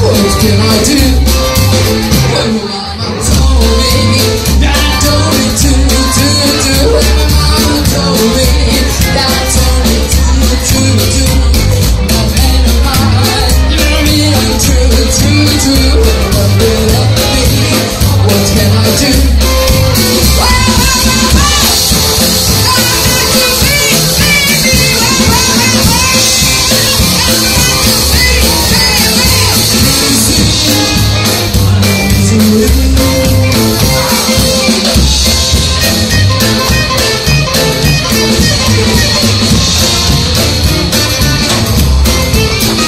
What can I do? When my mama told me that I don't need to. When my mama told me that I don't need to. No pain of mine, you're really true. What will it be? What can I do?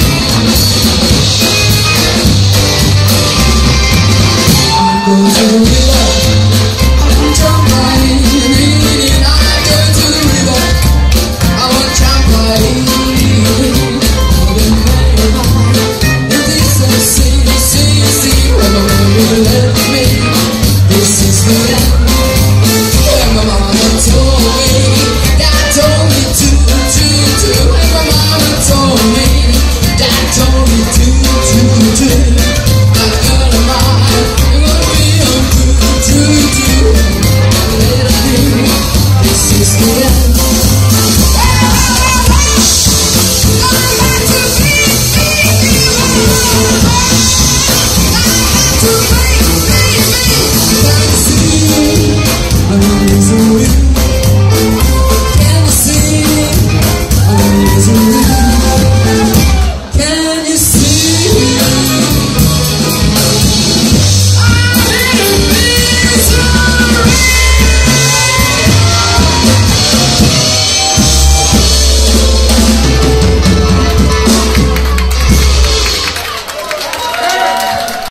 I'm going to